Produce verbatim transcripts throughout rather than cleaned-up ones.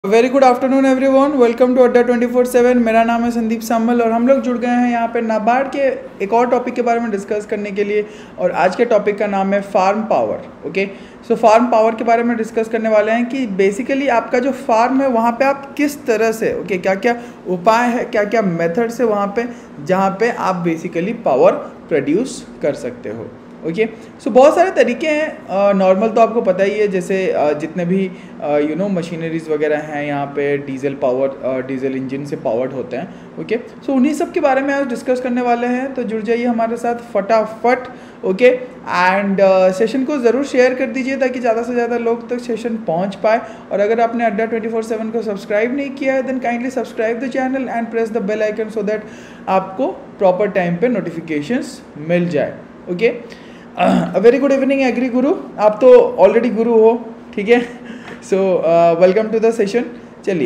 Very good afternoon everyone, welcome to Adda twenty four seven. मेरा नाम है संदीप सामल और हम लोग जुड़ गए हैं यहाँ पे नाबार्ड के एक और टॉपिक के बारे में डिस्कस करने के लिए। और आज के टॉपिक का नाम है farm power. Okay, so farm power के बारे में डिस्कस करने वाले हैं कि बेसिकली आपका जो फार्म है वहाँ पे आप किस तरह से ओके okay, क्या क्या उपाय है, क्या क्या मेथड्स है वहाँ पे जहाँ पे आप बेसिकली पावर प्रोड्यूस कर सकते हो। ओके, सो बहुत सारे तरीके हैं। नॉर्मल uh, तो आपको पता ही है, जैसे uh, जितने भी यू नो मशीनरीज वगैरह हैं यहाँ पे डीजल पावर डीजल इंजन से पावर्ड होते हैं। ओके, सो उन्हीं सब के बारे में आज डिस्कस करने वाले हैं, तो जुड़ जाइए हमारे साथ फटाफट। ओके, एंड सेशन को ज़रूर शेयर कर दीजिए ताकि ज़्यादा से ज़्यादा लोग तक सेशन पहुँच पाए। और अगर आपने अड्डा ट्वेंटी फोर सेवन को सब्सक्राइब नहीं किया है then kindly subscribe the channel and press the bell icon so that आपको प्रॉपर टाइम पे नोटिफिकेशंस मिल जाए। Okay, very good evening Agri Guru, आप तो ऑलरेडी गुरु हो, ठीक है। So welcome to the session. चलिए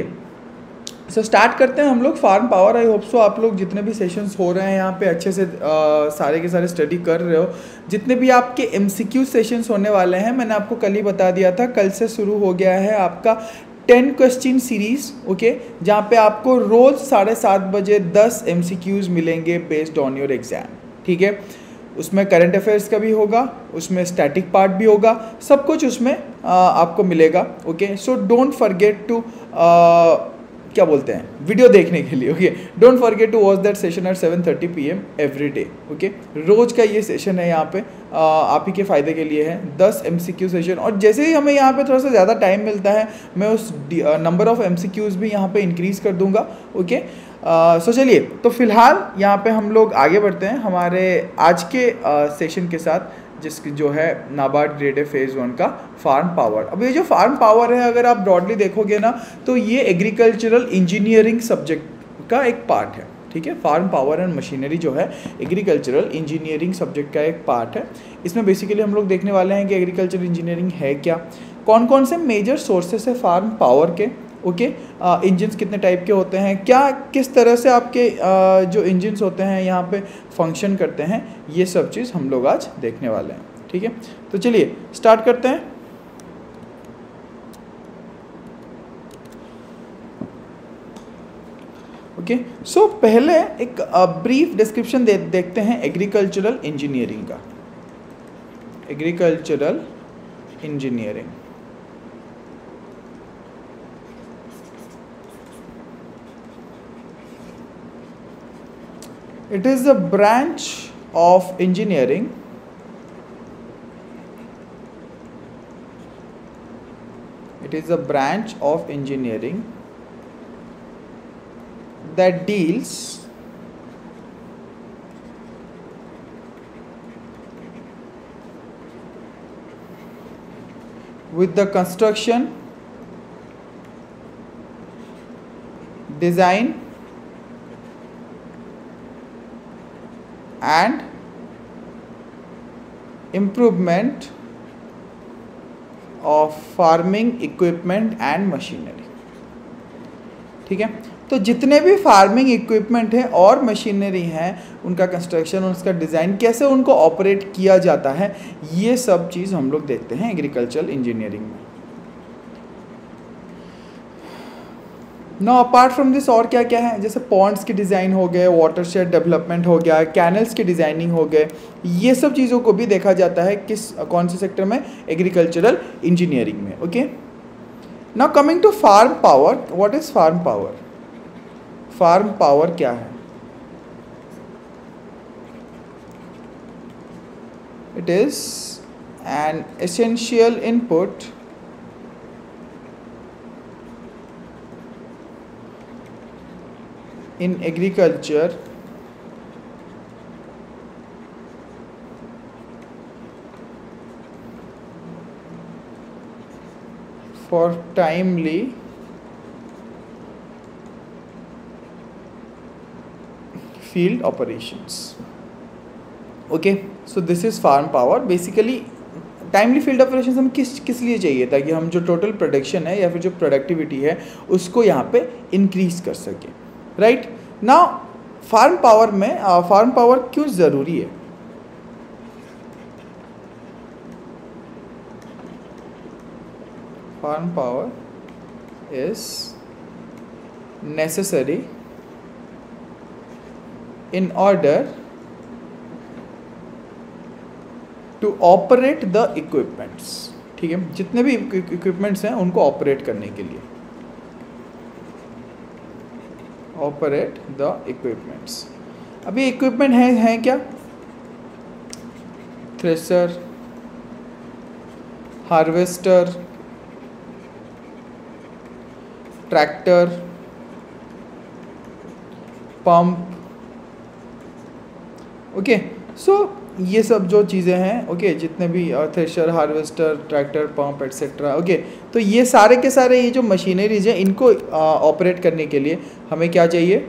सो so, स्टार्ट करते हैं हम लोग farm power. I hope so आप लोग जितने भी सेशंस हो रहे हैं यहाँ पे अच्छे से uh, सारे के सारे स्टडी कर रहे हो। जितने भी आपके एमसीक्यू सेशंस होने वाले हैं, मैंने आपको कल ही बता दिया था, कल से शुरू हो गया है आपका टेन क्वेश्चन सीरीज। ओके, जहाँ पे आपको रोज़ साढ़े सात बजे दस एमसीक्यूज मिलेंगे बेस्ड ऑन योर एग्जाम, ठीक है। उसमें करंट अफेयर्स का भी होगा, उसमें स्टैटिक पार्ट भी होगा, सब कुछ उसमें आ, आपको मिलेगा। Okay, so don't forget to क्या बोलते हैं वीडियो देखने के लिए। Okay, don't forget to watch that session at seven thirty P M every day. Okay, रोज़ का ये सेशन है यहाँ पे आ, आप ही के फ़ायदे के लिए है, दस एमसीक्यू सेशन। और जैसे ही हमें यहाँ पे थोड़ा सा ज़्यादा टाइम मिलता है मैं उस नंबर ऑफ़ एमसीक्यूज़ भी यहाँ पे इंक्रीज़ कर दूँगा। ओके, सो uh, चलिए, तो फिलहाल यहाँ पे हम लोग आगे बढ़ते हैं हमारे आज के सेशन uh, के साथ, जिसकी जो है NABARD grade A phase one का फार्म पावर। अब ये जो फार्म पावर है, अगर आप ब्रॉडली देखोगे ना तो ये एग्रीकल्चरल इंजीनियरिंग सब्जेक्ट का एक पार्ट है, ठीक है। फार्म पावर एंड मशीनरी जो है एग्रीकल्चरल इंजीनियरिंग सब्जेक्ट का एक पार्ट है। इसमें बेसिकली हम लोग देखने वाले हैं कि एग्रीकल्चरल इंजीनियरिंग है क्या, कौन कौन से मेजर सोर्सेस है फार्म पावर के। ओके, इंजन्स कितने टाइप के होते हैं, क्या किस तरह से आपके uh, जो इंजन्स होते हैं यहाँ पे फंक्शन करते हैं, ये सब चीज़ हम लोग आज देखने वाले हैं, ठीक है। तो चलिए स्टार्ट करते हैं। ओके, सो पहले एक ब्रीफ डिस्क्रिप्शन दे देखते हैं एग्रीकल्चरल इंजीनियरिंग का। Agricultural engineering it is a branch of engineering it is a branch of engineering that deals with the construction, design and improvement of farming equipment and machinery, ठीक है। तो जितने भी farming equipment हैं और machinery हैं, उनका कंस्ट्रक्शन और उसका डिज़ाइन, कैसे उनको ऑपरेट किया जाता है, ये सब चीज़ हम लोग देखते हैं एग्रीकल्चरल इंजीनियरिंग में। नो अपार्ट फ्रॉम दिस और क्या क्या है, जैसे पॉन्ड्स के डिज़ाइन हो गए, वाटरशेड डेवलपमेंट हो गया, कैनल्स की डिज़ाइनिंग हो गए, ये सब चीज़ों को भी देखा जाता है किस कौन से सेक्टर में, एग्रीकल्चरल इंजीनियरिंग में। Okay, now coming to farm power, what is farm power. Farm power क्या है? It is an essential input in agriculture for timely field operations. Okay, so this is farm power. Basically timely field operation हम किस किस लिए चाहिए, ताकि हम जो टोटल प्रोडक्शन है या फिर जो प्रोडक्टिविटी है उसको यहाँ पे इंक्रीज कर सकें। राइट नाउ फार्म पावर में फार्म पावर क्यों ज़रूरी है? Farm power is necessary in order to operate the equipments। ठीक है, जितने भी इक्विपमेंट्स हैं उनको ऑपरेट करने के लिए, ऑपरेट द इक्विपमेंट्स। अभी इक्विपमेंट है हैं क्या? Thresher, harvester, tractor, pump. Okay, so ये सब जो चीज़ें हैं, ओके okay, जितने भी thresher, harvester, tractor, pump etcetera, okay, तो ये सारे के सारे ये जो मशीनरीज हैं इनको ऑपरेट करने के लिए हमें क्या चाहिए?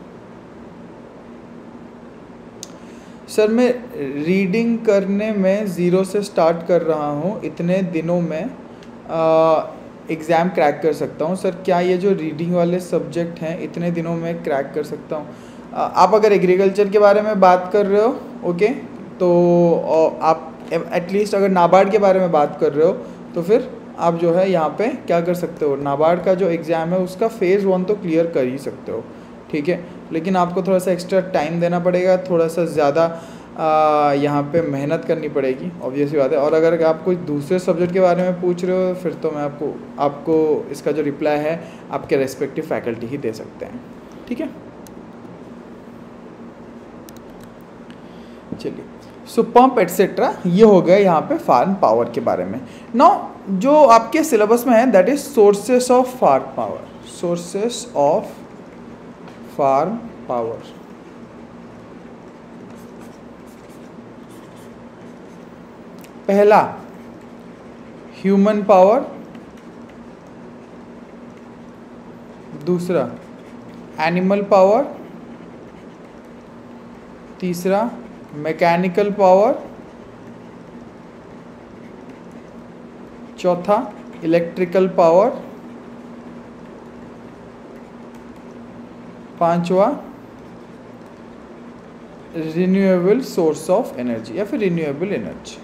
सर मैं रीडिंग करने में ज़ीरो से स्टार्ट कर रहा हूँ, इतने दिनों में एग्ज़ाम क्रैक कर सकता हूँ। सर क्या ये जो रीडिंग वाले सब्जेक्ट हैं इतने दिनों में क्रैक कर सकता हूँ? आप अगर एग्रीकल्चर के बारे में बात कर रहे हो, ओके, तो आप एटलीस्ट अगर नाबार्ड के बारे में बात कर रहे हो तो फिर आप जो है यहाँ पे क्या कर सकते हो, नाबार्ड का जो एग्ज़ाम है उसका फ़ेज़ वन तो क्लियर कर ही सकते हो, ठीक है, लेकिन आपको थोड़ा सा एक्स्ट्रा टाइम देना पड़ेगा, थोड़ा सा ज़्यादा यहाँ पे मेहनत करनी पड़ेगी, ऑब्वियसली बात है। और अगर आप कोई दूसरे सब्जेक्ट के बारे में पूछ रहे हो फिर तो मैं आपको आपको इसका जो रिप्लाई है आपके रेस्पेक्टिव फैकल्टी ही दे सकते हैं, ठीक है। चलिए, सो पंप एटसेट्रा ये हो गया यहाँ पे फार्म पावर के बारे में। नाउ जो आपके सिलेबस में है that is sources of farm power, sources of farm power. पहला ह्यूमन पावर, दूसरा एनिमल पावर, तीसरा मैकेनिकल पावर, चौथा इलेक्ट्रिकल पावर, पांचवा रिन्यूएबल सोर्स ऑफ एनर्जी या फिर रिन्यूएबल एनर्जी,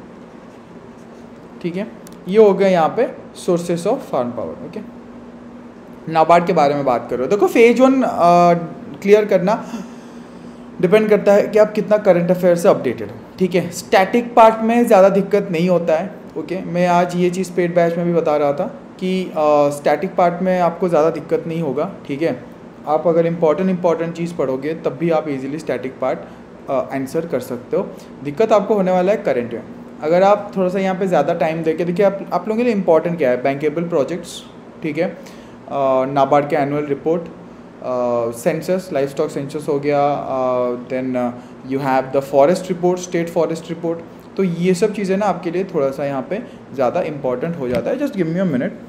ठीक है। ये हो गया यहाँ पे sources of farm power, okay. NABARD के बारे में बात कर रहे हो, देखो फेज वन क्लियर करना डिपेंड करता है कि आप कितना करंट अफेयर से अपडेटेड हो, ठीक है। स्टैटिक पार्ट में ज़्यादा दिक्कत नहीं होता है, ओके। मैं आज ये चीज़ पेड बैच में भी बता रहा था कि स्टैटिक पार्ट में आपको ज़्यादा दिक्कत नहीं होगा, ठीक है। आप अगर इम्पॉर्टेंट इंपॉर्टेंट चीज़ पढ़ोगे तब भी आप इजीली स्टैटिक पार्ट आंसर कर सकते हो। दिक्कत आपको होने वाला है करंट में। अगर आप थोड़ा सा यहाँ पे ज़्यादा टाइम देके, देखिए आप आप लोगों के लिए इंपॉर्टेंट क्या है, बैंकेबल प्रोजेक्ट्स, ठीक है, नाबार्ड के annual report, census, life stock census हो गया, then you have the forest report, state forest report. तो ये सब चीज़ें ना आपके लिए थोड़ा सा यहाँ पे ज़्यादा इंपॉर्टेंट हो जाता है। Just give me a minute.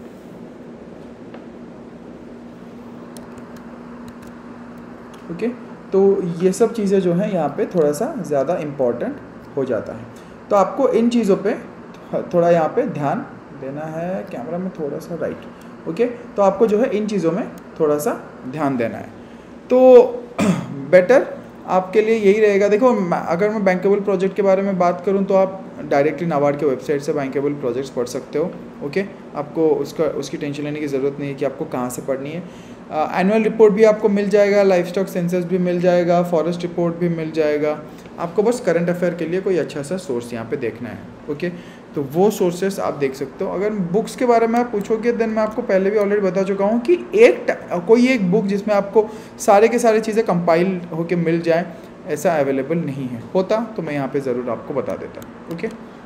Okay, तो ये सब चीज़ें जो हैं यहाँ पे थोड़ा सा ज़्यादा इम्पॉर्टेंट हो जाता है, तो आपको इन चीज़ों पे थोड़ा यहाँ पे ध्यान देना है। कैमरा में थोड़ा सा राइट, ओके, तो आपको जो है इन चीज़ों में थोड़ा सा ध्यान देना है। तो बेटर आपके लिए यही रहेगा। देखो अगर मैं बैंकेबल प्रोजेक्ट के बारे में बात करूं तो आप डायरेक्टली नाबार्ड के वेबसाइट से बैंकेबल प्रोजेक्ट्स पढ़ सकते हो, ओके। आपको उसका उसकी टेंशन लेने की ज़रूरत नहीं है कि आपको कहाँ से पढ़नी है। एनुअल रिपोर्ट भी आपको मिल जाएगा, लाइफ स्टॉक सेंसस भी मिल जाएगा, फॉरेस्ट रिपोर्ट भी मिल जाएगा। आपको बस करंट अफेयर के लिए कोई अच्छा सा सोर्स यहाँ पे देखना है, ओके। तो वो सोर्सेस आप देख सकते हो। अगर बुक्स के बारे में आप पूछोगे देन मैं आपको पहले भी ऑलरेडी बता चुका हूँ कि एक कोई एक बुक जिसमें आपको सारे के सारे चीज़ें कंपाइल होके मिल जाए ऐसा अवेलेबल नहीं है। होता तो मैं यहाँ पे ज़रूर आपको बता देता, okay.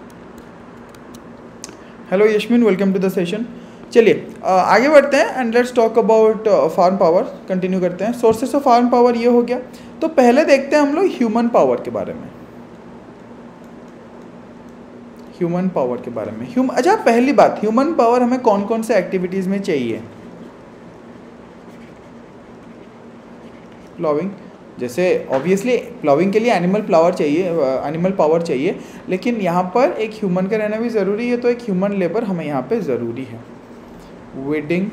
Hello Yashmin, welcome to the session. चलिए आगे बढ़ते हैं and let's talk about farm power. Continue करते हैं। सोर्सेस ऑफ फार्म पावर ये हो गया। तो पहले देखते हैं हम लोग ह्यूमन पावर के बारे में। ह्यूमन पावर के बारे में ह्यूम अच्छा पहली बात, ह्यूमन पावर हमें कौन कौन से एक्टिविटीज़ में चाहिए? प्लॉविंग, जैसे ऑब्वियसली प्लॉविंग के लिए एनिमल प्लावर चाहिए, एनिमल पावर चाहिए, लेकिन यहाँ पर एक ह्यूमन का रहना भी ज़रूरी है, तो एक ह्यूमन लेबर हमें यहाँ पे ज़रूरी है। वीडिंग,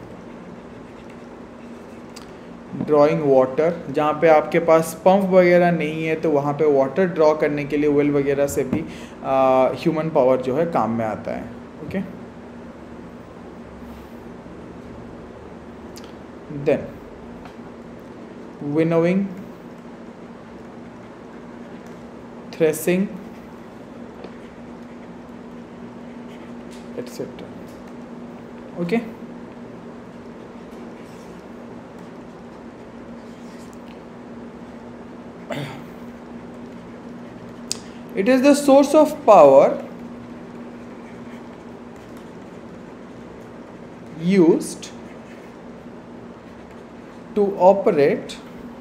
ड्रॉइंग वाटर, जहाँ पे आपके पास पंप वगैरह नहीं है तो वहाँ पे वाटर ड्रॉ करने के लिए वेल वगैरह से भी ह्यूमन पावर जो है काम में आता है, okay. Then winnowing, threshing etcetera. Okay, it is the source of power used to operate.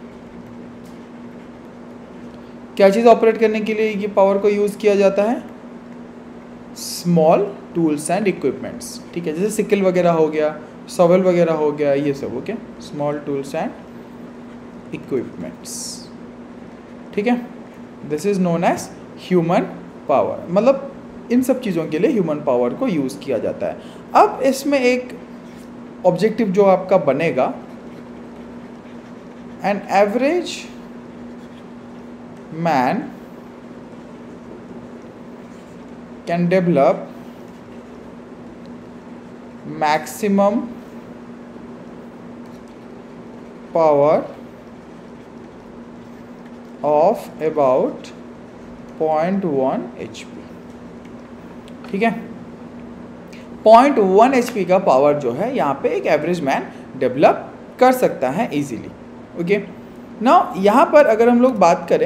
क्या चीज़ ऑपरेट करने के लिए ये पावर को यूज़ किया जाता है? Small tools and equipments. ठीक है, जैसे सिकल वगैरह हो गया, सॉवल वगैरह हो गया, ये सब. Okay, small tools and equipments. ठीक है, this is known as human power. मतलब इन सब चीज़ों के लिए ह्यूमन पावर को यूज़ किया जाता है. अब इसमें एक ऑब्जेक्टिव जो आपका बनेगा, an average man can develop maximum power of about point one H P. ठीक है, पॉइंट वन एच पी का पावर जो है यहाँ पे एक एवरेज मैन डेवलप कर सकता है इजीली. ओके, नाउ यहाँ पर अगर हम लोग बात करें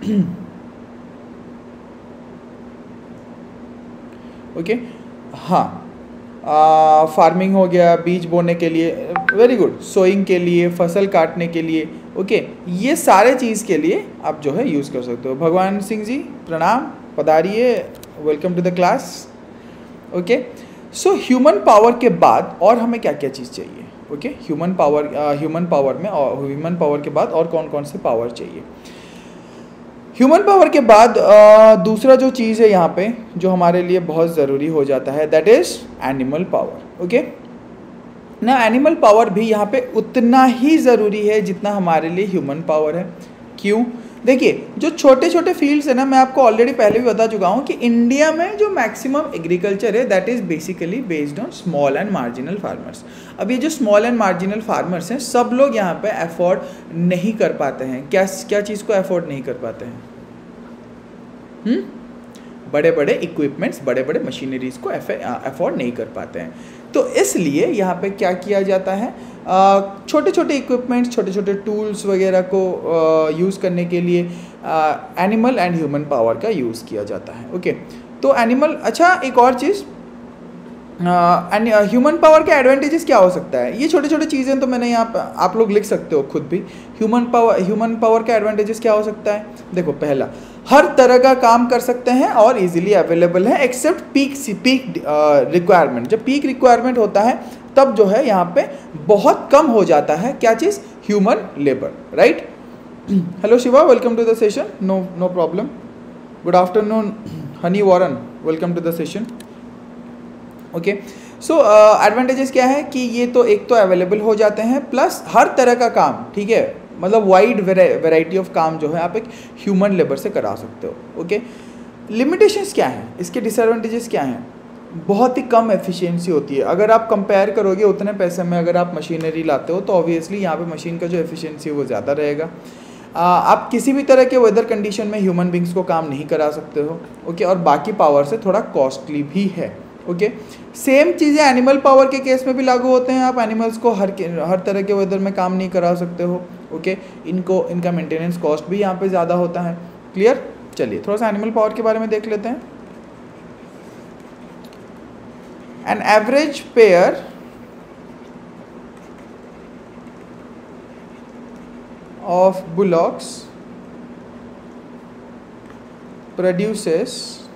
ओके okay, हाँ, फार्मिंग हो गया, बीज बोने के लिए, वेरी गुड, सोइंग के लिए, फसल काटने के लिए. ओके okay, ये सारे चीज़ के लिए आप जो है यूज़ कर सकते हो. भगवान सिंह जी प्रणाम, पधारिए, welcome to the class. Okay, so human power के बाद और हमें क्या क्या चीज़ चाहिए? Okay, human power, human power में और ह्यूमन पावर के बाद और कौन कौन से पावर चाहिए? ह्यूमन पावर के बाद uh, दूसरा जो चीज़ है यहाँ पे जो हमारे लिए बहुत ज़रूरी हो जाता है, that is animal power. Okay ना, एनिमल पावर भी यहाँ पे उतना ही ज़रूरी है जितना हमारे लिए ह्यूमन पावर है. क्यों? देखिए, जो छोटे छोटे फील्ड्स है ना, मैं आपको ऑलरेडी पहले भी बता चुका हूँ कि इंडिया में जो मैक्सिमम एग्रीकल्चर है that is basically based on small and marginal farmers. अब ये जो स्मॉल एंड मार्जिनल फार्मर्स हैं, सब लोग यहाँ पे अफोर्ड नहीं कर पाते हैं. क्या क्या चीज़ को अफोर्ड नहीं कर पाते हैं? हम्म बड़े बड़े इक्विपमेंट्स, बड़े बड़े मशीनरीज को अफोर्ड नहीं कर पाते हैं. तो इसलिए यहाँ पे क्या किया जाता है, छोटे छोटे इक्विपमेंट्स, छोटे छोटे टूल्स वगैरह को यूज़ करने के लिए एनिमल एंड ह्यूमन पावर का यूज़ किया जाता है. ओके, तो एनिमल, अच्छा एक और चीज़, ह्यूमन पावर के एडवांटेजेस क्या हो सकता है? ये छोटे छोटे चीज़ें तो मैंने यहाँ पर, आप लोग लिख सकते हो खुद भी. ह्यूमन पावर, ह्यूमन पावर का एडवांटेजेस क्या हो सकता है? देखो, पहला, हर तरह का काम कर सकते हैं और इजीली अवेलेबल है एक्सेप्ट पीक पीक रिक्वायरमेंट. जब पीक रिक्वायरमेंट होता है तब जो है यहाँ पे बहुत कम हो जाता है क्या चीज़? Human labour. Right. Hello Shiva, welcome to the session. No no problem. Good afternoon Honey Warren, welcome to the session. Okay, so advantages क्या है कि ये तो एक तो अवेलेबल हो जाते हैं, प्लस हर तरह का काम. ठीक है, मतलब वाइड वेराइटी ऑफ काम जो है आप एक ह्यूमन लेबर से करा सकते हो. ओके, लिमिटेशंस क्या हैं इसके? डिसएडवांटेजेस क्या हैं? बहुत ही कम एफिशिएंसी होती है. अगर आप कंपेयर करोगे उतने पैसे में अगर आप मशीनरी लाते हो तो ऑब्वियसली यहाँ पे मशीन का जो एफिशिएंसी है वो ज़्यादा रहेगा. आ, आप किसी भी तरह के वेदर कंडीशन में ह्यूमन बींग्स को काम नहीं करा सकते हो. ओके, और बाकी पावर से थोड़ा कॉस्टली भी है. ओके, सेम चीज़ें एनिमल पावर के केस में भी लागू होते हैं. आप एनिमल्स को हर हर तरह के वेदर में काम नहीं करा सकते हो. ओके, इनको इनका मेंटेनेंस कॉस्ट भी यहाँ पे ज़्यादा होता है. क्लियर? चलिए थोड़ा सा एनिमल पावर के बारे में देख लेते हैं. An average pair of bullocks produces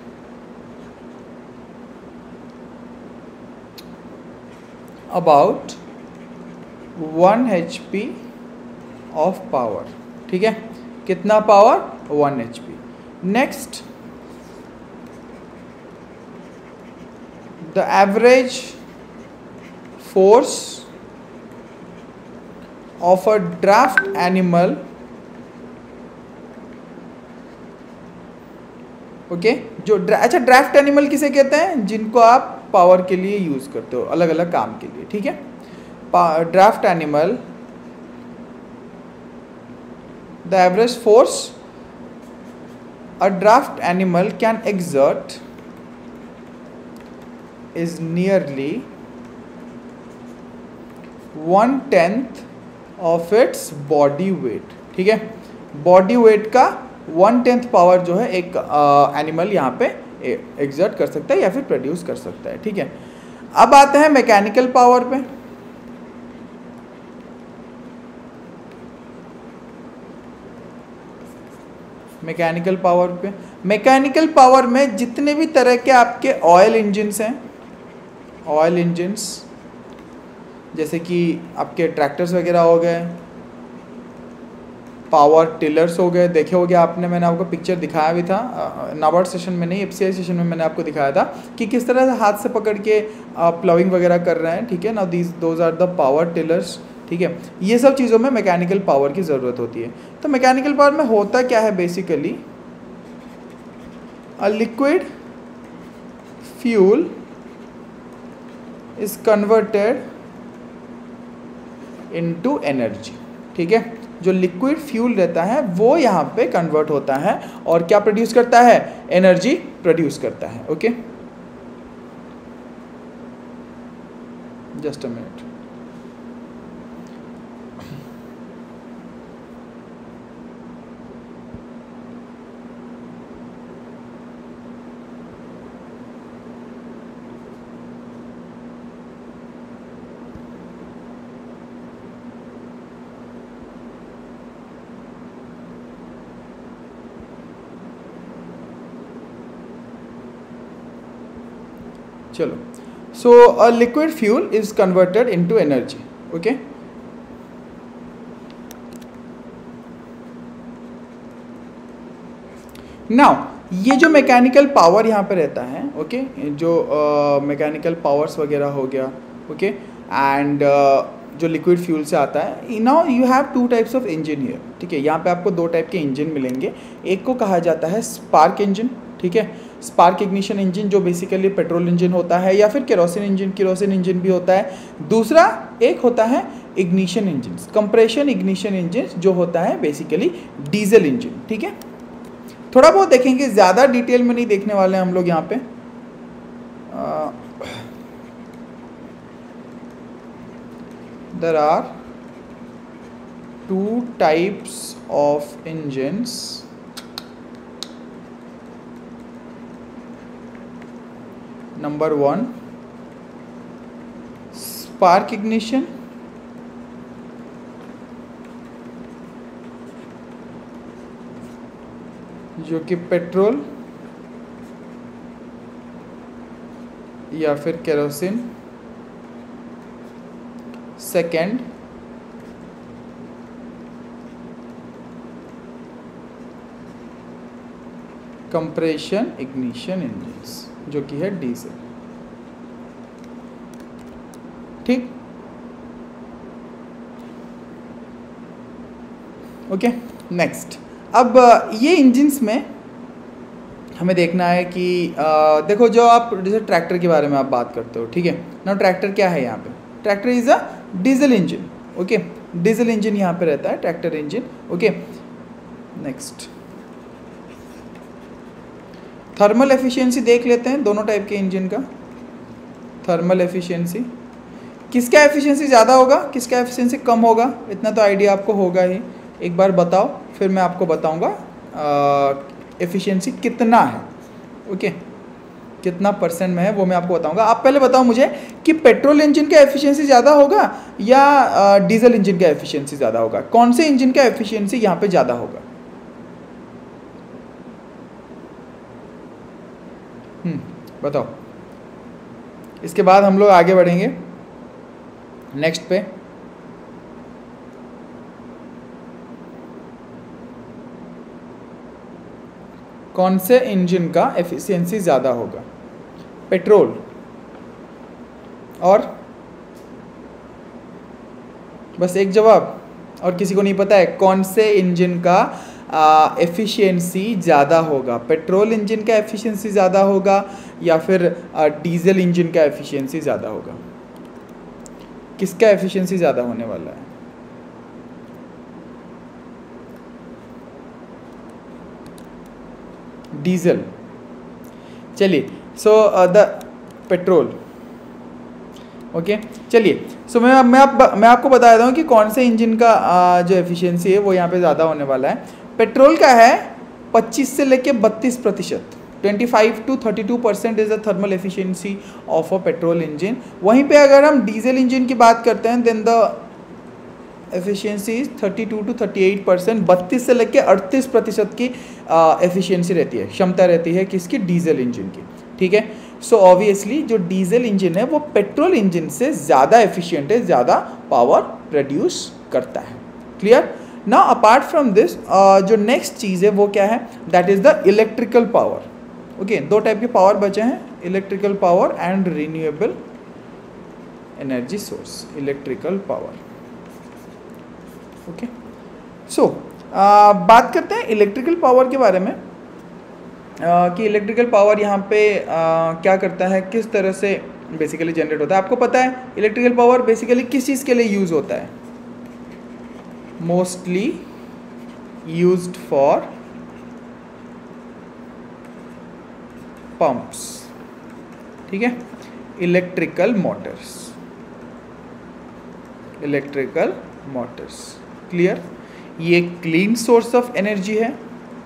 about one H P of power. ठीक है, कितना power? One H P. Next, the average force of a draft animal. Okay, जो अच्छा ड्राफ्ट एनिमल किसे कहते हैं? जिनको आप पावर के लिए यूज़ करते हो, अलग अलग काम के लिए. ठीक है, draft animal, the average force a draft animal can exert is nearly one tenth of its body weight. ठीक है, बॉडी वेट का वन टेंथ पावर जो है एक एनिमल uh, यहाँ पे एग्जर्ट कर सकता है या फिर प्रोड्यूस कर सकता है. ठीक है, अब आते हैं मैकेनिकल पावर पे. मैकेनिकल पावर पे मैकेनिकल पावर में जितने भी तरह के आपके ऑयल इंजन्स हैं, ऑयल इंजन्स जैसे कि आपके ट्रैक्टर्स वगैरह हो गए, पावर टिलर्स हो गए, देखे हो गया आपने, मैंने आपको पिक्चर दिखाया भी था नाबार्ड सेशन में, नहीं एफसीआई सेशन में मैंने आपको दिखाया था कि किस तरह से हाथ से पकड़ के प्लाविंग वगैरह कर रहे हैं. ठीक है ना, these those are the power tillers. ठीक है, ये सब चीज़ों में मैकेनिकल पावर की ज़रूरत होती है. तो मैकेनिकल पावर में होता क्या है basically, a liquid fuel is converted into energy. ठीक है, जो लिक्विड फ्यूल रहता है वो यहाँ पे कन्वर्ट होता है और क्या प्रोड्यूस करता है, एनर्जी प्रोड्यूस करता है. Okay, just a minute. चलो, so a liquid fuel is converted into energy. Okay, now ये जो मैकेनिकल पावर यहाँ पे रहता है, ओके okay, जो मैकेनिकल uh, पावर्स वगैरह हो गया, ओके, एंड जो लिक्विड फ्यूल से आता है. Now you have two types of engine here. ठीक है, यहाँ पे आपको दो टाइप के इंजन मिलेंगे. एक को कहा जाता है स्पार्क इंजन. ठीक है, स्पार्क इग्निशन इंजन जो बेसिकली पेट्रोल इंजन होता है या फिर केरोसिन इंजन, केरोसिन इंजन भी होता है. दूसरा एक होता है ignition engine, compression ignition engine जो होता है बेसिकली डीजल इंजन. ठीक है, थोड़ा बहुत देखेंगे, ज़्यादा डिटेल में नहीं देखने वाले हैं हम लोग यहाँ पे. There are two types of engines. Number one, spark ignition, जो कि पेट्रोल या फिर kerosene. Second, compression ignition engines जो कि है डीजल. ठीक, ओके. नेक्स्ट, अब ये इंजन्स में हमें देखना है कि आ, देखो, जो आप जैसे ट्रैक्टर के बारे में आप बात करते हो. ठीक है ना, ट्रैक्टर क्या है यहाँ पे, tractor is a diesel engine. Okay, diesel engine यहाँ पे रहता है, tractor engine. Okay, next, thermal efficiency देख लेते हैं दोनों टाइप के इंजन का. थर्मल एफिशिएंसी, किसका एफिशिएंसी ज़्यादा होगा, किसका एफिशिएंसी कम होगा, इतना तो आइडिया आपको होगा ही. एक बार बताओ, फिर मैं आपको बताऊंगा एफिशिएंसी कितना है. ओके, कितना परसेंट में है वो मैं आपको बताऊंगा. आप पहले बताओ मुझे कि पेट्रोल इंजन का एफिशिएंसी ज़्यादा होगा या डीजल इंजन का एफिशिएंसी ज़्यादा होगा, कौन से इंजन का एफिशिएंसी यहाँ पे ज़्यादा होगा. हम्म बताओ. इसके बाद हम लोग आगे बढ़ेंगे नेक्स्ट पे. कौन से इंजन का एफिशिएंसी ज़्यादा होगा, पेट्रोल और बस एक जवाब, और किसी को नहीं पता है कौन से इंजन का एफिशिएंसी ज़्यादा होगा, पेट्रोल इंजन का एफिशिएंसी ज़्यादा होगा या फिर डीजल इंजन का एफिशिएंसी ज़्यादा होगा. किसका एफिशिएंसी ज़्यादा होने वाला है? डीजल। चलिए, सो द पेट्रोल। ओके, चलिए, सो मैं मैं आप मैं आपको बता देता हूँ कि कौन से इंजन का uh, जो एफिशिएंसी है वो यहाँ पे ज़्यादा होने वाला है। पेट्रोल का है पच्चीस से लेके बत्तीस प्रतिशत, पच्चीस टू बत्तीस percent is the thermal efficiency of a petrol engine. वहीं पे अगर हम डीजल इंजन की बात करते हैं देन द एफिशिएंसी इज बत्तीस टू अड़तीस परसेंट, बत्तीस से लेके अड़तीस प्रतिशत की एफिशिएंसी रहती है, क्षमता रहती है किसकी? डीजल इंजन की। ठीक है, सो ऑब्वियसली जो डीजल इंजन है वो पेट्रोल इंजन से ज़्यादा एफिशिएंट है, ज़्यादा पावर प्रोड्यूस करता है। Clear? Now apart from this जो नेक्स्ट चीज़ है वो क्या है? That is the electrical power. Okay, दो टाइप के पावर बचे हैं, electrical power and renewable energy source. Electrical power. Okay, so बात करते हैं इलेक्ट्रिकल पावर के बारे में uh, कि इलेक्ट्रिकल पावर यहाँ पे uh, क्या करता है, किस तरह से बेसिकली जनरेट होता है। आपको पता है इलेक्ट्रिकल पावर बेसिकली किस चीज़ के लिए यूज़ होता है? Mostly used for pumps. ठीक है, electrical motors, electrical motors. Clear? ये क्लीन सोर्स ऑफ एनर्जी है,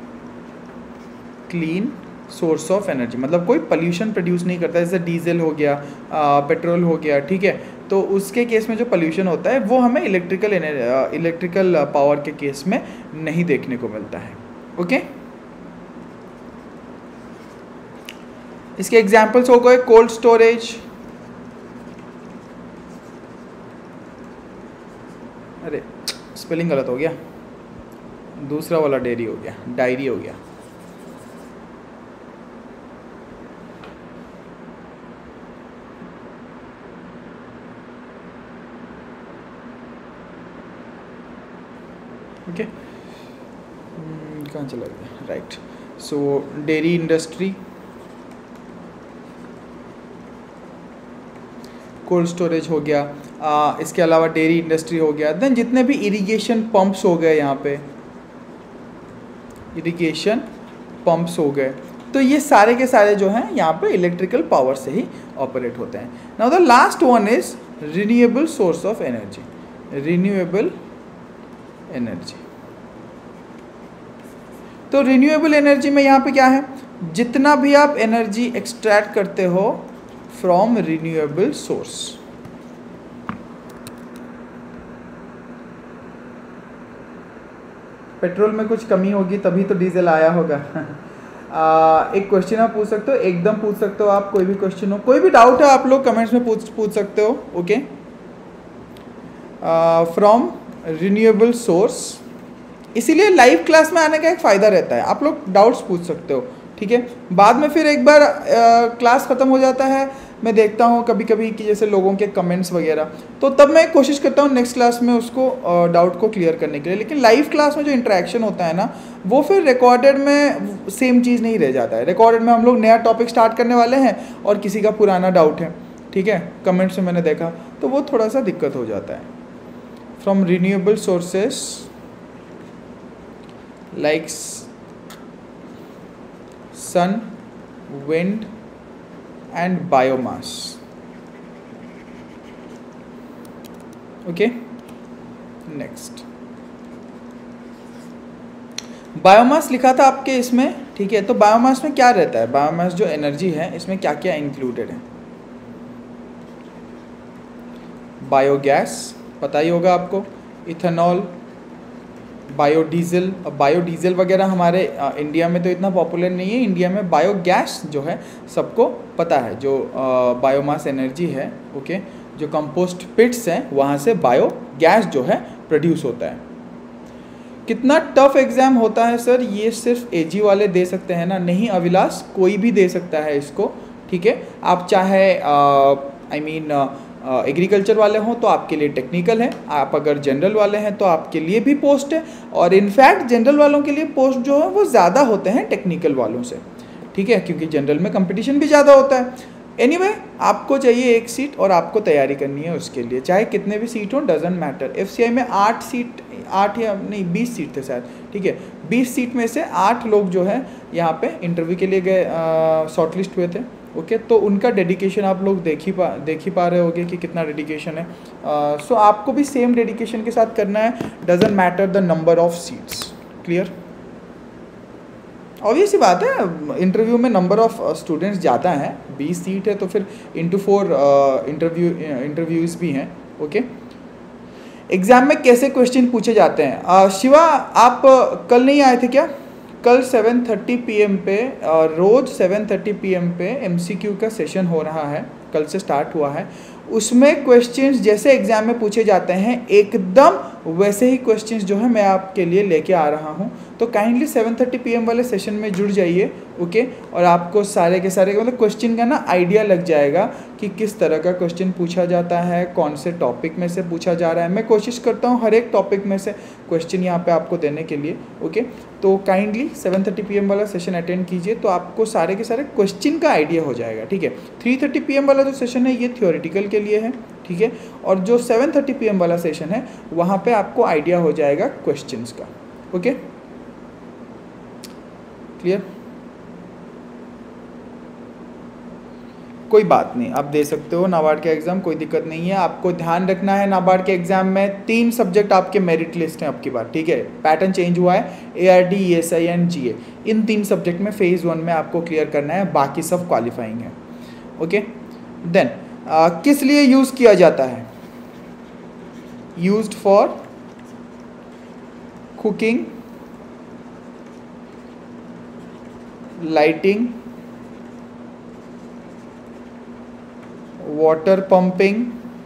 क्लीन सोर्स ऑफ एनर्जी मतलब कोई पोल्यूशन प्रोड्यूस नहीं करता, जैसे डीजल हो गया, पेट्रोल हो गया। ठीक है, तो उसके केस में जो पोल्यूशन होता है वो हमें इलेक्ट्रिकल इलेक्ट्रिकल पावर के केस में नहीं देखने को मिलता है। ओके, इसके एग्जाम्पल्स हो गए कोल्ड स्टोरेज, अरे स्पेलिंग गलत हो गया, दूसरा वाला डेयरी हो गया, डायरी हो गया। ओके, कहाँ चला गया? Right, so dairy industry, cold storage हो गया, आ, इसके अलावा डेयरी इंडस्ट्री हो गया। देन जितने भी इरिगेशन पंप्स हो गए, यहाँ पे इरिगेशन पंप्स हो गए, तो ये सारे के सारे जो हैं यहाँ पे इलेक्ट्रिकल पावर से ही ऑपरेट होते हैं। Now the last one is renewable source of energy. Renewable energy, तो रिन्यूएबल एनर्जी में यहाँ पे क्या है? जितना भी आप एनर्जी एक्सट्रैक्ट करते हो फ्रॉम रिन्यूएबल सोर्स। पेट्रोल में कुछ कमी होगी तभी तो डीजल आया होगा। आ, एक क्वेश्चन आप पूछ सकते हो, एकदम पूछ सकते हो आप, कोई भी क्वेश्चन हो, कोई भी डाउट है आप लोग कमेंट्स में पूछ पूछ सकते हो। ओके, फ्रॉम रिन्यूएबल सोर्स, इसीलिए लाइव क्लास में आने का एक फ़ायदा रहता है, आप लोग डाउट्स पूछ सकते हो। ठीक है, बाद में फिर एक बार आ, क्लास ख़त्म हो जाता है, मैं देखता हूँ कभी कभी कि जैसे लोगों के कमेंट्स वगैरह, तो तब मैं कोशिश करता हूँ नेक्स्ट क्लास में उसको डाउट को क्लियर करने के लिए। लेकिन लाइव क्लास में जो इंटरेक्शन होता है ना, वो फिर रिकॉर्डेड में सेम चीज़ नहीं रह जाता है। रिकॉर्डेड में हम लोग नया टॉपिक स्टार्ट करने वाले हैं और किसी का पुराना डाउट है, ठीक है, कमेंट्स में मैंने देखा, तो वो थोड़ा सा दिक्कत हो जाता है। From renewable sources like sun, wind and biomass. Okay, next biomass लिखा था आपके इसमें। ठीक है, तो बायोमास में क्या रहता है? बायोमास जो एनर्जी है इसमें क्या क्या इंक्लूडेड है? बायोगैस पता ही होगा आपको, इथेनॉल, बायोडीजल। अब बायोडीजल वगैरह हमारे आ, इंडिया में तो इतना पॉपुलर नहीं है। इंडिया में बायोगैस जो है सबको पता है, जो बायोमास एनर्जी है। ओके, जो कंपोस्ट पिट्स हैं वहाँ से बायोगैस जो है प्रोड्यूस होता है। कितना टफ एग्ज़ाम होता है सर? ये सिर्फ एजी वाले दे सकते हैं ना? नहीं अविलास, कोई भी दे सकता है इसको। ठीक है, आप चाहे आई मीन एग्रीकल्चर वाले हों तो आपके लिए टेक्निकल है, आप अगर जनरल वाले हैं तो आपके लिए भी पोस्ट है, और इनफैक्ट जनरल वालों के लिए पोस्ट जो है वो ज़्यादा होते हैं टेक्निकल वालों से। ठीक है, क्योंकि जनरल में कंपटीशन भी ज़्यादा होता है। एनीवे anyway, आपको चाहिए एक सीट और आपको तैयारी करनी है उसके लिए, चाहे कितने भी सीट हो डजेंट मैटर। एफसीआई में आठ सीट, आठ या नहीं बीस सीट थे शायद, ठीक है, बीस सीट में से आठ लोग जो है यहाँ पे इंटरव्यू के लिए गए, शॉर्टलिस्ट हुए थे। ओके, तो उनका डेडिकेशन आप लोग देख ही पा देख ही पा रहे होगे कि कितना डेडिकेशन है। सो uh, so आपको भी सेम डेडिकेशन के साथ करना है, doesn't matter the number of seats. Clear? Obvious सी बात है, इंटरव्यू में नंबर ऑफ स्टूडेंट्स ज़्यादा हैं, बीस सीट है तो फिर इंटू फोर इंटरव्यू इंटरव्यूज़ भी हैं। ओके, एग्ज़ाम में कैसे क्वेश्चन पूछे जाते हैं? uh, शिवा आप uh, कल नहीं आए थे क्या? कल सेवन थर्टी पी एम पे, रोज़ सेवन थर्टी पी एम पे एम सी क्यू का सेशन हो रहा है, कल से स्टार्ट हुआ है। उसमें क्वेश्चंस जैसे एग्ज़ाम में पूछे जाते हैं एकदम वैसे ही क्वेश्चंस जो है मैं आपके लिए लेके आ रहा हूं, तो kindly seven thirty P M वाले सेशन में जुड़ जाइए। ओके, और आपको सारे के सारे मतलब क्वेश्चन का ना आइडिया लग जाएगा कि किस तरह का क्वेश्चन पूछा जाता है, कौन से टॉपिक में से पूछा जा रहा है। मैं कोशिश करता हूँ हर एक टॉपिक में से क्वेश्चन यहाँ पे आपको देने के लिए। ओके, तो kindly seven thirty P M वाला सेशन अटेंड कीजिए, तो आपको सारे के सारे क्वेश्चन का आइडिया हो जाएगा। ठीक है, थ्री थर्टी पी एम वाला जो सेशन है ये थियोरेटिकल के लिए है, ठीक है, और जो सेवन थर्टी पी एम वाला सेशन है वहाँ पे आपको आइडिया हो जाएगा क्वेश्चंस का। Okay, clear? कोई बात नहीं, आप दे सकते हो नाबार्ड का एग्ज़ाम, कोई दिक्कत नहीं है। आपको ध्यान रखना है नाबार्ड के एग्ज़ाम में तीन सब्जेक्ट आपके मेरिट लिस्ट हैं अब की बार, ठीक है, पैटर्न चेंज हुआ है, A R D, E S I and G A, इन तीन सब्जेक्ट में फेज़ वन में आपको क्लियर करना है, बाकी सब क्वालिफाइंग है। ओके, देन किस लिए यूज़ किया जाता है? Used for cooking, lighting, water pumping,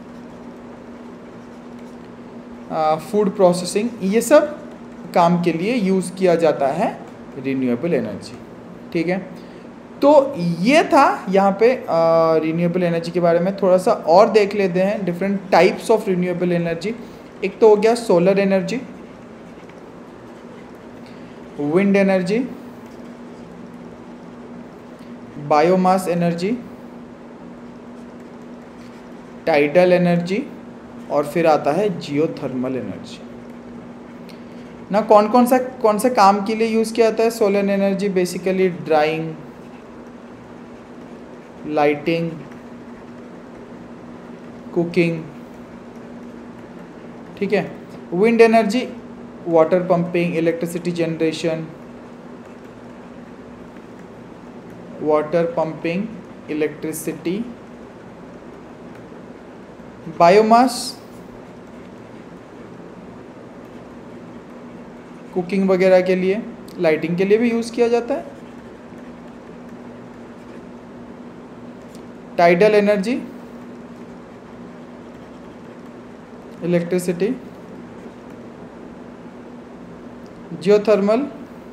food processing, ये सब काम के लिए यूज़ किया जाता है रिन्यूएबल एनर्जी। ठीक है, तो ये था यहाँ पे रिन्यूएबल एनर्जी के बारे में। थोड़ा सा और देख लेते हैं different types of renewable energy. एक तो हो गया solar energy, wind energy, biomass energy, tidal energy, और फिर आता है जियोथर्मल एनर्जी। ना कौन कौन सा कौन सा काम के लिए यूज़ किया जाता है? Solar energy basically drying, lighting, cooking, ठीक है। Wind energy water pumping, electricity generation, water pumping, electricity. Biomass cooking वगैरह के लिए, लाइटिंग के लिए भी यूज़ किया जाता है। Tidal energy, electricity, geothermal,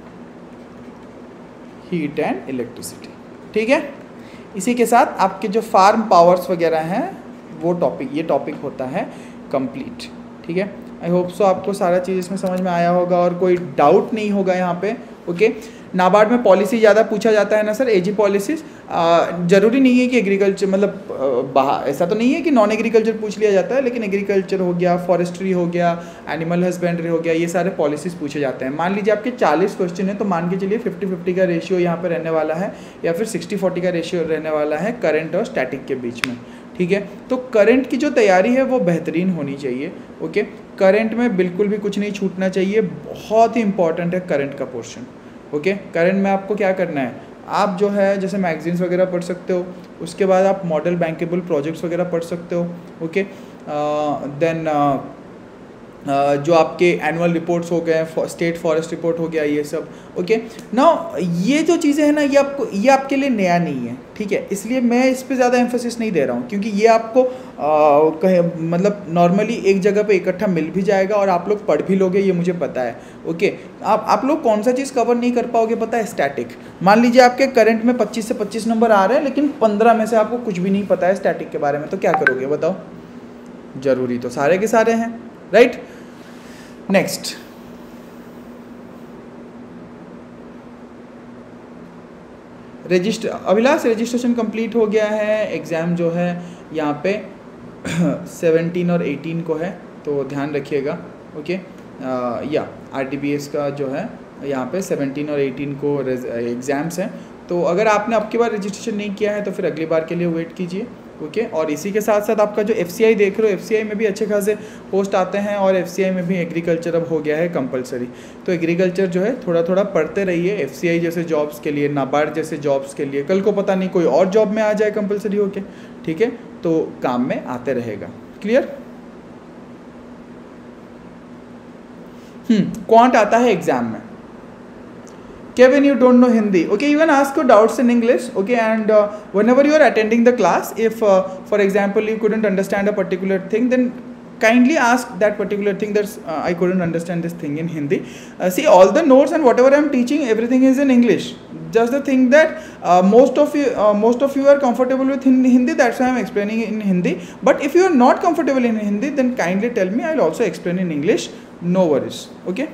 heat and electricity. ठीक है, इसी के साथ आपके जो फार्म पावर्स वगैरह हैं वो टॉपिक, ये टॉपिक होता है कंप्लीट। ठीक है, आई होप सो आपको सारा चीज़ इसमें समझ में आया होगा और कोई डाउट नहीं होगा यहाँ पे। ओके, नाबार्ड में पॉलिसी ज़्यादा पूछा जाता है ना सर, एजी पॉलिसीज़। ज़रूरी नहीं है कि एग्रीकल्चर, मतलब बाहर ऐसा तो नहीं है कि नॉन एग्रीकल्चर पूछ लिया जाता है, लेकिन एग्रीकल्चर हो गया, फॉरेस्ट्री हो गया, एनिमल हस्बेंड्री हो गया, ये सारे पॉलिसीज़ पूछे जाते हैं। मान लीजिए आपके चालीस क्वेश्चन है तो मान के चलिए फिफ्टी फिफ्टी का रेशियो यहाँ पर रहने वाला है, या फिर सिक्सटी फोर्टी का रेशियो रहने वाला है करंट और स्टैटिक के बीच में। ठीक है, तो करंट की जो तैयारी है वो बेहतरीन होनी चाहिए। ओके, करंट में बिल्कुल भी कुछ नहीं छूटना चाहिए, बहुत ही इंपॉर्टेंट है करंट का पोर्शन। ओके, करंट में आपको क्या करना है, आप जो है जैसे मैगजीन्स वगैरह पढ़ सकते हो, उसके बाद आप मॉडल बैंकेबल प्रोजेक्ट्स वगैरह पढ़ सकते हो। ओके, देन जो आपके एनुअल रिपोर्ट्स हो गए, स्टेट फॉरेस्ट रिपोर्ट हो गया, ये सब। ओके, नाउ ये जो चीज़ें हैं ना, ये आपको ये आपके लिए नया नहीं है। ठीक है, इसलिए मैं इस पे ज़्यादा एम्फोसिस नहीं दे रहा हूँ, क्योंकि ये आपको आ, कहे मतलब नॉर्मली एक जगह पे इकट्ठा मिल भी जाएगा और आप लोग पढ़ भी लोगे, ये मुझे पता है। ओके, आप आप लोग कौन सा चीज़ कवर नहीं कर पाओगे पता है? स्टैटिक। मान लीजिए आपके करंट में पच्चीस से पच्चीस नंबर आ रहे हैं, लेकिन पंद्रह में से आपको कुछ भी नहीं पता है स्टैटिक के बारे में, तो क्या करोगे बताओ? जरूरी तो सारे के सारे हैं, right. Next, register Abhilash registration complete हो गया है, एग्ज़ाम जो है यहाँ पे सेवनटीन और एटीन को है, तो ध्यान रखिएगा। ओके, या आरटीपीएस का जो है यहाँ पे सेवनटीन और एटीन को एग्ज़ाम्स हैं, तो अगर आपने अब की बार रजिस्ट्रेशन नहीं किया है तो फिर अगली बार के लिए वेट कीजिए। ओके, और इसी के साथ साथ आपका जो एफसीआई देख रहे हो, एफसीआई में भी अच्छे खासे पोस्ट आते हैं, और एफसीआई में भी एग्रीकल्चर अब हो गया है कंपलसरी, तो एग्रीकल्चर जो है थोड़ा थोड़ा पढ़ते रहिए एफसीआई जैसे जॉब्स के लिए, नाबार्ड जैसे जॉब्स के लिए, कल को पता नहीं कोई और जॉब में आ जाए कंपलसरी होके, ठीक है, तो काम में आते रहेगा। क्लियर? हम्म क्वांट आता है एग्जाम में। Kevin, you don't know Hindi. Okay, you can ask your doubts in English. Okay, and uh, whenever you are attending the class, if uh, for example you couldn't understand a particular thing, then kindly ask that particular thing that uh, I couldn't understand this thing in Hindi. Uh, see, all the notes and whatever I am teaching, everything is in English. Just the thing that uh, most of you uh, most of you are comfortable with Hindi, that's why I am explaining in Hindi. But if you are not comfortable in Hindi, then kindly tell me. I will also explain in English. No worries. Okay.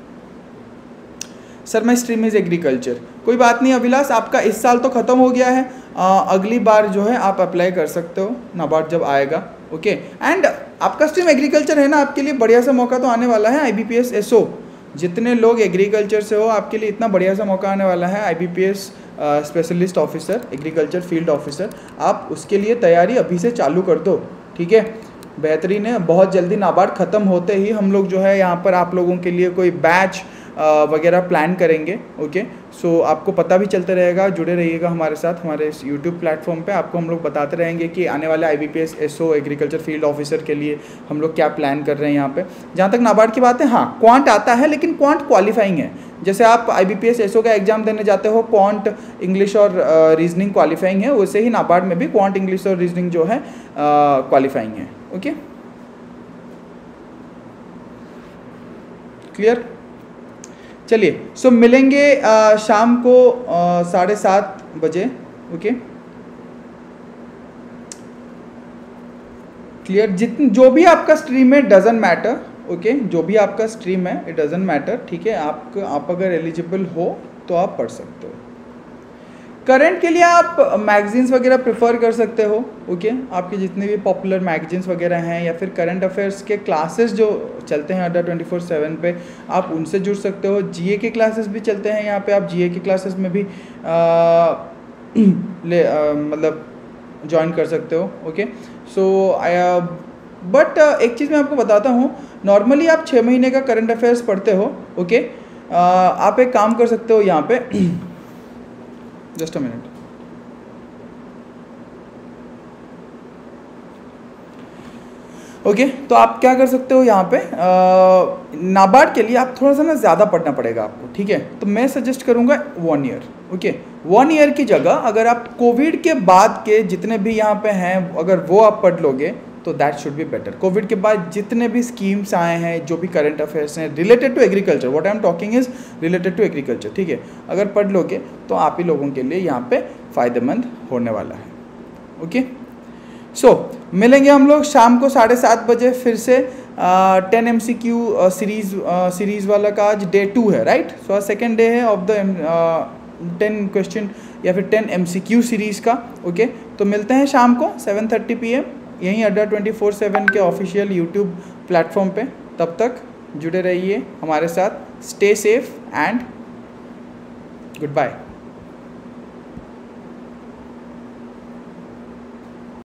Sir my stream is agriculture. कोई बात नहीं अभिलाष, आपका इस साल तो ख़त्म हो गया है, आ, अगली बार जो है आप अप्लाई कर सकते हो नाबार्ड जब आएगा। ओके, एंड आपका स्ट्रीम एग्रीकल्चर है ना, आपके लिए बढ़िया सा मौका तो आने वाला है। आईबीपीएस एसओ, जितने लोग एग्रीकल्चर से हो आपके लिए इतना बढ़िया सा मौका आने वाला है। IBPS specialist officer, agriculture field officer, आप उसके लिए तैयारी अभी से चालू कर दो, ठीक है। बेहतरीन है, बहुत जल्दी नाबार्ड ख़त्म होते ही हम लोग जो है यहाँ पर आप लोगों के लिए कोई बैच वगैरह प्लान करेंगे। ओके, सो आपको पता भी चलते रहेगा, जुड़े रहिएगा हमारे साथ, हमारे इस यूट्यूब प्लेटफॉर्म पे आपको हम लोग बताते रहेंगे कि आने वाले IBPS SO agriculture field officer के लिए हम लोग क्या प्लान कर रहे हैं यहाँ पे। जहाँ तक नाबार्ड की बात है, हाँ क्वांट आता है, लेकिन क्वांट क्वालिफाइंग है। जैसे आप आईबीपीएस एसओ का एग्जाम देने जाते हो, क्वांट इंग्लिश और रीजनिंग क्वालिफाइंग है, वैसे ही नाबार्ड में भी क्वांट इंग्लिश और रीजनिंग जो है क्वालिफाइंग है। Okay, clear? चलिए, सो so, मिलेंगे आ, शाम को साढ़े सात बजे। Okay, clear? जितन जो भी आपका स्ट्रीम है डजंट मैटर। ओके, जो भी आपका स्ट्रीम है इट डजंट मैटर, ठीक है। आप आप अगर एलिजिबल हो तो आप पढ़ सकते हो। करंट के लिए आप मैगजीन्स वगैरह प्रेफर कर सकते हो। ओके, आपके जितने भी पॉपुलर मैगजीन्स वगैरह हैं, या फिर करंट अफेयर्स के क्लासेस जो चलते हैं अड्डा ट्वेंटी फोर सेवन पे, आप उनसे जुड़ सकते हो। जीए के क्लासेस भी चलते हैं यहाँ पे, आप जीए के क्लासेस में भी आ, ले आ, मतलब ज्वाइन कर सकते हो। ओके, सो आई बट एक चीज़ मैं आपको बताता हूँ, नॉर्मली आप छः महीने का करंट अफेयर्स पढ़ते हो। ओके, आप एक काम कर सकते हो यहाँ पे, जस्ट अ मिनट। ओके, तो आप क्या कर सकते हो यहाँ पे, नाबार्ड के लिए आप थोड़ा सा ना ज़्यादा पढ़ना पड़ेगा आपको, ठीक है। तो मैं सजेस्ट करूँगा one year. Okay, one year की जगह अगर आप कोविड के बाद के जितने भी यहाँ पे हैं अगर वो आप पढ़ लोगे तो that should be better. Covid के बाद जितने भी स्कीम्स आए हैं, जो भी करंट अफेयर्स हैं related to agriculture, what I am talking is related to agriculture, ठीक है, अगर पढ़ लोगे तो आप ही लोगों के लिए यहाँ पे फ़ायदेमंद होने वाला है। ओके, सो so, मिलेंगे हम लोग शाम को साढ़े सात बजे फिर से। Ten M C Q series series वाला का आज डे टू है, राइट। सो सेकेंड डे है ऑफ द टेन क्वेश्चन या फिर ten M C Q series का। ओके, तो मिलते हैं शाम को सेवन थर्टी पी एम यहीं अड्डा ट्वेंटी फोर सेवन के ऑफिशियल यूट्यूब प्लेटफॉर्म पे। तब तक जुड़े रहिए हमारे साथ। Stay safe and good bye.